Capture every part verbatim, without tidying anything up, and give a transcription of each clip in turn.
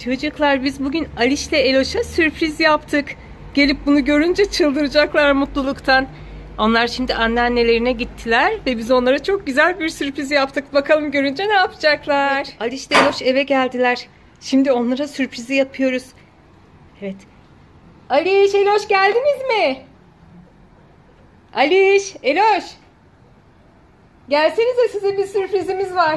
Çocuklar biz bugün Aliş'le Eloş'a sürpriz yaptık. Gelip bunu görünce çıldıracaklar mutluluktan. Onlar şimdi anneannelerine gittiler ve biz onlara çok güzel bir sürpriz yaptık. Bakalım görünce ne yapacaklar? Aliş'le Eloş eve geldiler. Şimdi onlara sürprizi yapıyoruz. Evet. Aliş, Eloş geldiniz mi? Aliş, Eloş. Gelsenize, size bir sürprizimiz var.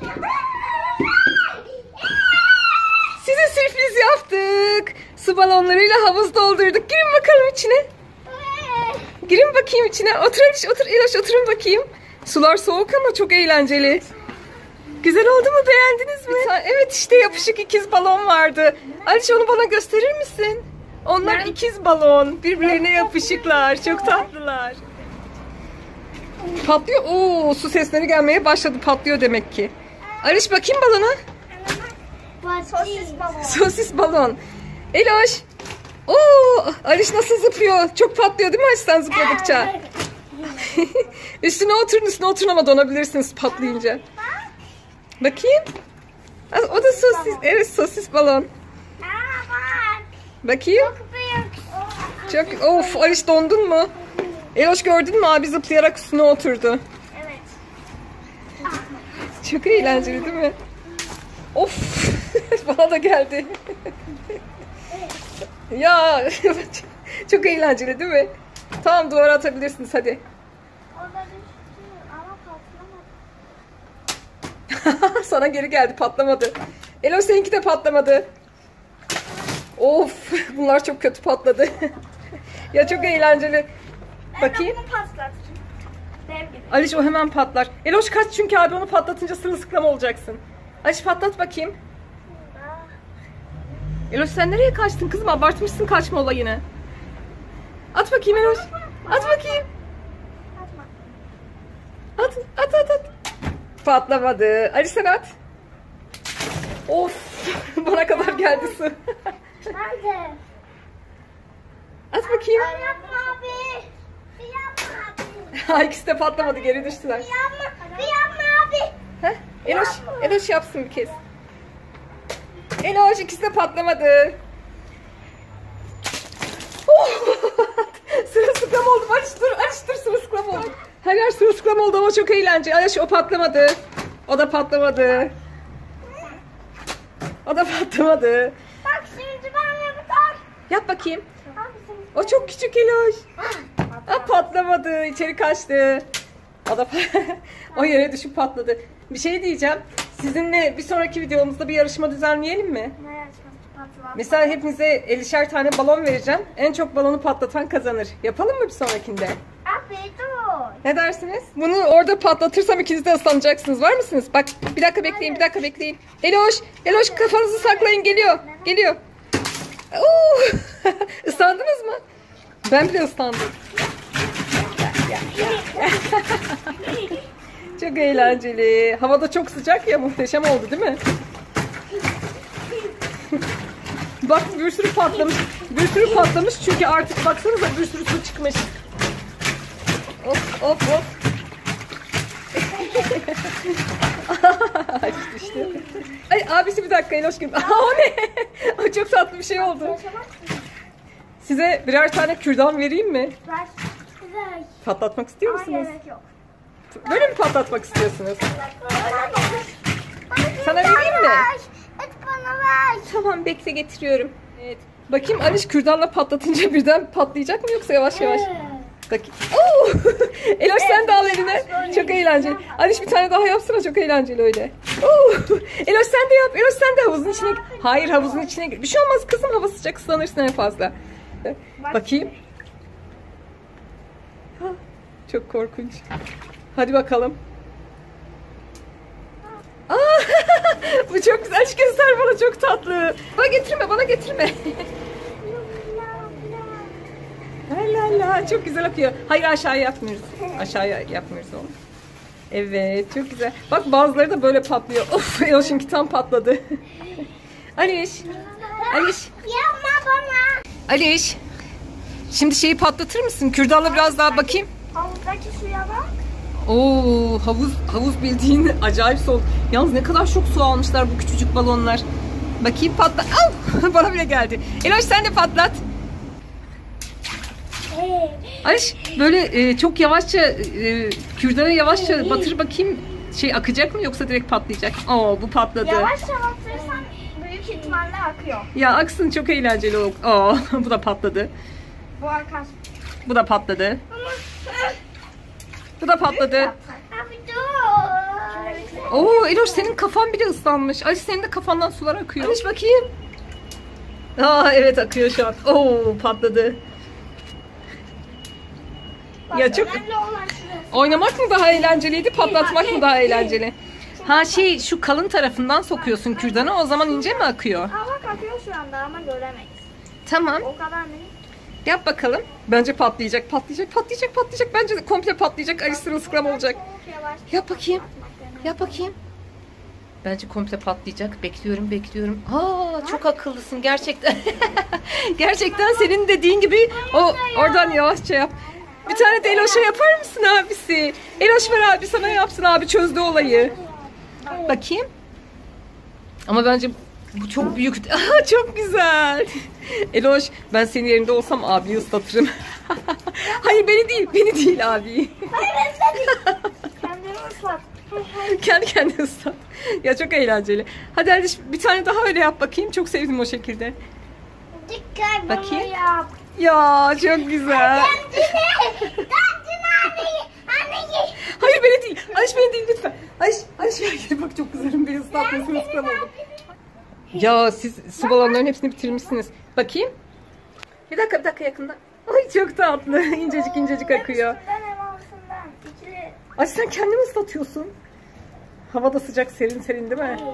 Size sürpriz yaptık. Su balonlarıyla havuz doldurduk. Girin bakalım içine. Girin bakayım içine. Otur Aliş, otur. Eloş oturun bakayım. Sular soğuk ama çok eğlenceli. Güzel oldu mu? Beğendiniz mi? Evet işte yapışık ikiz balon vardı. Aliş onu bana gösterir misin? Onlar ben... ikiz balon. Birbirlerine yapışıklar. Çok tatlılar. Patlıyor. Oo, su sesleri gelmeye başladı. Patlıyor demek ki. Aliş bakayım balona. Sosis balon. Sosis balon. Eloş. Oo, Aliş nasıl zıplıyor? Çok patlıyor değil mi Aliş sen zıpladıkça? Üstüne oturun, üstüne oturun ama donabilirsiniz patlayınca. Bakayım. O da sosis. Evet, sosis balon. Bakayım. Çok, of Aliş dondun mu? Eloş gördün mü? Abi zıplayarak üstüne oturdu. Evet. Çok eğlenceli değil mi? Of. Bana da geldi. Ya çok eğlenceli değil mi? Tamam, duvara atabilirsiniz hadi. Sana geri geldi, patlamadı. Eloş seninki de patlamadı. Of, bunlar çok kötü patladı. Ya çok eğlenceli. Bakayım. Aliş o hemen patlar. Eloş kaç, çünkü abi onu patlatınca sırılsıklam olacaksın. Aliş patlat bakayım. Eloş sen nereye kaçtın kızım? Abartmışsın kaçma olayını. At bakayım Eloş. At bakayım. At, at, at, at. Patlamadı. Ali sen at. Of, bana kadar geldi su. Nerede? At bakayım. Yapma abi. Yapma abi. İkisi de patlamadı, geri düştüler. Yapma, yapma abi. Heh, Eloş, Eloş yapsın bir kez. Eloş, ikisi de patlamadı. Oh! Sırılsıklam oldum. Aliş dur, Aliş dur, sırılsıklam oldum. Her yer sırılsıklam oldu ama çok eğlenceli. Aliş o patlamadı. O da patlamadı. O da patlamadı. Bak şimdi ben yapacağım. Yap bakayım. O çok küçük Eloş. Ha, patlamadı. İçeri kaçtı. O da o yere düşüp patladı. Bir şey diyeceğim. Sizinle bir sonraki videomuzda bir yarışma düzenleyelim mi? Ne yarışması? Mesela hepinize elişer tane balon vereceğim. En çok balonu patlatan kazanır. Yapalım mı bir sonrakinde? Abi dur. Ne dersiniz? Bunu orada patlatırsam ikiniz de ıslanacaksınız. Var mısınız? Bak bir dakika bekleyin, bir dakika bekleyin. Eloş, Eloş kafanızı saklayın, geliyor. Geliyor. Oo! Islandınız mı? Ben bile ıslandım. Çok eğlenceli. Havada çok sıcak ya, muhteşem oldu değil mi? Bak bir sürü patlamış. Bir sürü patlamış çünkü artık baksanıza bir sürü su çıkmış. Of of of. Ay işte. Ay abisi bir dakika Eloş gibi. Aa, o ne? O çok tatlı bir şey oldu. Size birer tane kürdan vereyim mi? Ver. Ver. Patlatmak istiyor musunuz? Hayır, yok. Böyle mi patlatmak istiyorsunuz? Sana vereyim mi? Et bana ver. Tamam, bekle getiriyorum. Evet. Bakayım Aliş kürdanla patlatınca birden patlayacak mı yoksa yavaş yavaş? Bakayım. Oo! Eloş sen de al eline. Çok eğlenceli. Aliş bir tane daha yapsana, çok eğlenceli öyle. Oo! Eloş sen de yap. Eloş sen de havuzun içine gir. Hayır, havuzun içine gir. Bir şey olmaz kızım, hava sıcak, ıslanırsın en fazla. Bakayım. Çok korkunç. Hadi bakalım. Aa, bu çok güzel. Aşk göster bana, çok tatlı. Bana getirme, bana getirme. La la la, çok güzel akıyor. Hayır, aşağıya yapmıyoruz. Aşağıya yapmıyoruz onu. Evet, çok güzel. Bak bazıları da böyle patlıyor. Of, Eloş'unki tam patladı. Aliş. Aliş. Yapma bana. Aliş. Şimdi şeyi patlatır mısın? Kürdanla biraz daha bakayım. Havuzdaki suya bak. Oo, havuz havuz bildiğin acayip soğuk. Yalnız ne kadar çok su almışlar bu küçücük balonlar. Bakayım patlat. Au! Bana bile geldi. Eloş sen de patlat. Hey. Ayş böyle e, çok yavaşça e, kürdana yavaşça batır bakayım. Şey akacak mı yoksa direkt patlayacak? Oo bu patladı. Yavaşça batırırsan büyük ihtimalle akıyor. Ya aksın çok eğlenceli oldu. Oo bu da patladı. Bu akar. Bu da patladı. Bu da patladı. Abi dur. Oo Eloş senin kafan bile ıslanmış. Ayş senin de kafandan sular akıyor. Ayş bakayım. Aa evet akıyor şu an. Oo patladı. Ya çok Önemli olan şurası. oynamak mı daha eğlenceliydi, patlatmak mı daha eğlenceli? Ha şey şu kalın tarafından sokuyorsun kürdana o zaman ince mi akıyor? Aa bak akıyor şu anda ama göremeyiz. Tamam. O kadar minik. Yap bakalım. Bence patlayacak, patlayacak, patlayacak, patlayacak. Bence de komple patlayacak. Ali sırılsıklam olacak. Çok yavaş. Yap bakayım. Yap bakayım. Bence komple patlayacak. Bekliyorum, bekliyorum. Aa, çok akıllısın gerçekten. Gerçekten senin dediğin gibi o oradan yavaşça yap. Bir tane de Eloş'a yapar mısın abisi? Eloş ver abi sana yapsın abi çözdü olayı. Bakayım. Ama bence bu çok büyük. Aa, çok güzel. Eloş ben senin yerinde olsam abiyi ıslatırım. Hayır beni değil, beni değil abi. Hayır ıslat. Kendini ıslat. Kendi kendine ıslat. Ya çok eğlenceli. Hadi hadi bir tane daha öyle yap bakayım. Çok sevdim o şekilde. Dikkat Bakayım. bunu yap. Ya çok güzel. Kendini. Kendini anneyi. Anneyi. Hayır beni değil. Ayş beni değil lütfen. Ayş, Ayş gel bak çok güzelim. Beni ıslatmasın ıslan oldum. Ya siz su balonlarının hepsini bitirmişsiniz. Bakayım. Bir dakika bir dakika yakında. Ay çok tatlı. İncecik incecik akıyor. Hem üstünden hem altından. İkili. Ay sen kendini ıslatıyorsun. Hava da sıcak serin serin değil mi?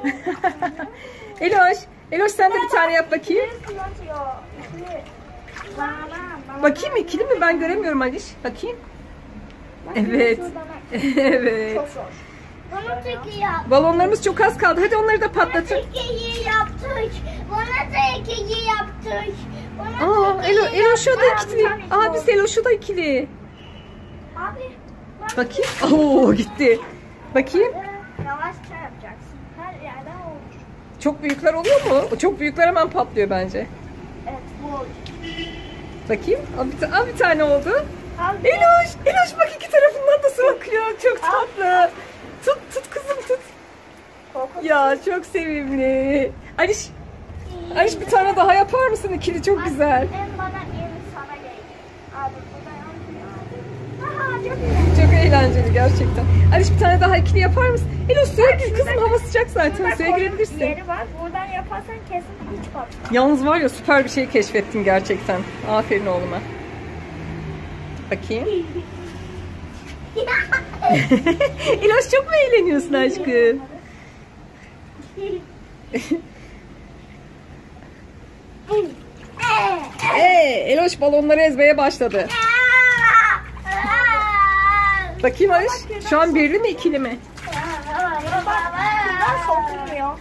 Eloş. Eloş sen de bir tane yap bakayım. İkili atıyor. İkili. Bana, bana. Bakayım ikili mi? Ben göremiyorum Aliş. Bakayım. Evet. Evet. Çok zor. Bunu teki yap. Balonlarımız çok az kaldı. Hadi onları da patlatın. Tekiyi yaptık. Bana tekiyi yaptık. Bana Aa, tekiyi Elo, Eloş'a da yaptık. ikili. Bir tane Abi zor. Eloş'a da ikili. Abi. bak. Bakayım. Oo gitti. Bakayım. Yavaşça yapacaksın. Her yerden olur. Çok büyükler oluyor mu? O çok büyükler hemen patlıyor bence. Evet bu olur. Bakayım. Aa, bir, ta- aa, bir tane oldu. Abi. Eloş. Eloş bak iki tarafından da su akıyor. Çok tatlı. Tut tut kızım tut. Korkunç. Ya çok sevimli. Aliş. Aliş bir tane daha yapar mısın? İkili çok güzel. En bana en sana gelecek. Abi bu da yanmıyor. Aha çok güzel. Çok eğlenceli gerçekten. Aliş bir tane daha ikili yapar mısın? Eloş suya gir kızım hava sıcak zaten. Burada Suya koyun girebilirsin. Yeri var. Buradan yaparsan kesin hiç patlar. Yalnız var ya süper bir şey keşfettin gerçekten. Aferin oğluma. Bakayım. Eloş çok mu eğleniyorsun aşkım? Ee, Eloş balonları ezmeye başladı. Bakayım Aliş. Şu an birli mi ikili mi? Buradan sokulmuyor.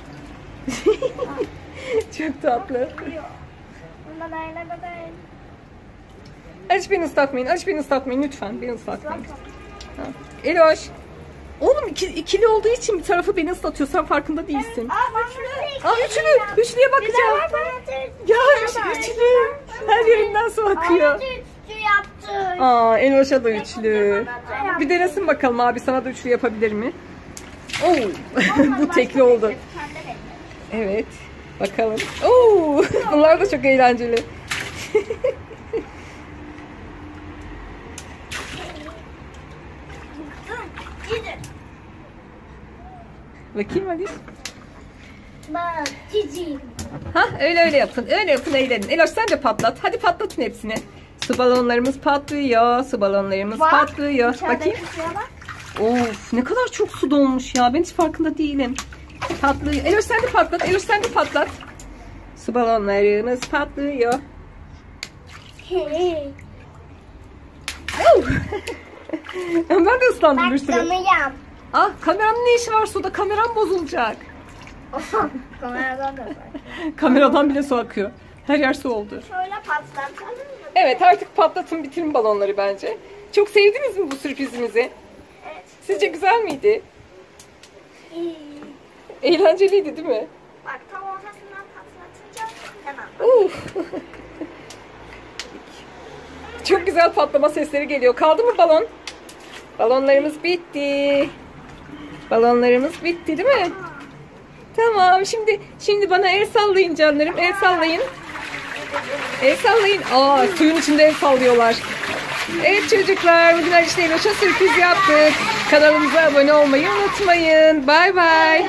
Çok tatlı. Bunda da öyle de değil. Aliş beni ıslatmayın. Aliş beni ıslatmayın lütfen. Beni ıslatmayın. Ha. Eloş. Oğlum iki, ikili olduğu için bir tarafı beni ıslatıyor. Sen farkında değilsin. Aa üçlü. Aa üçlü. Üçlüye bakacağım. Ya üç, üçlü. Her yerinden su akıyor. Üçlü yaptı. Aa Eloş'a da üçlü. Bir denesin bakalım abi sana da üçlü yapabilir mi? Oo. Bu tekli oldu. Evet. Bakalım. Oo. Bunlar da çok eğlenceli. Bakayım Alice. Bak cici. Ha öyle öyle yapın. Öyle yapın eğlenin. Eloş sen de patlat. Hadi patlatın hepsini. Su balonlarımız patlıyor. Su balonlarımız Bak, patlıyor. İçerideki Bakayım. suya bak. Of ne kadar çok su dolmuş ya. Ben hiç farkında değilim. Patlıyor. Eloş sen de patlat. Eloş sen de patlat. Su balonlarımız patlıyor. Hey. Oh. Ben de ıslandım bir Bak sürü. tanıyam. Ah kameranın ne işi var suda? Kameram bozulacak. Kameradan da var. Kameradan bile su akıyor. Her yer su oldu. Şöyle patlatalım mı? Evet artık patlatın bitirin balonları bence. Çok sevdiniz mi bu sürprizimizi? Evet. Sizce güzel miydi? İyi. Eğlenceliydi değil mi? Bak tam ortasından Tamam. Uf. Çok güzel patlama sesleri geliyor. Kaldı mı balon? Balonlarımız bitti. Balonlarımız bitti değil mi? Tamam. Şimdi şimdi bana el sallayın canlarım. El sallayın. El sallayın. Aa, suyun içinde el sallıyorlar. Evet çocuklar, bugün Alice ile Eloş'a sürpriz yaptık. Kanalımıza abone olmayı unutmayın. Bay bay.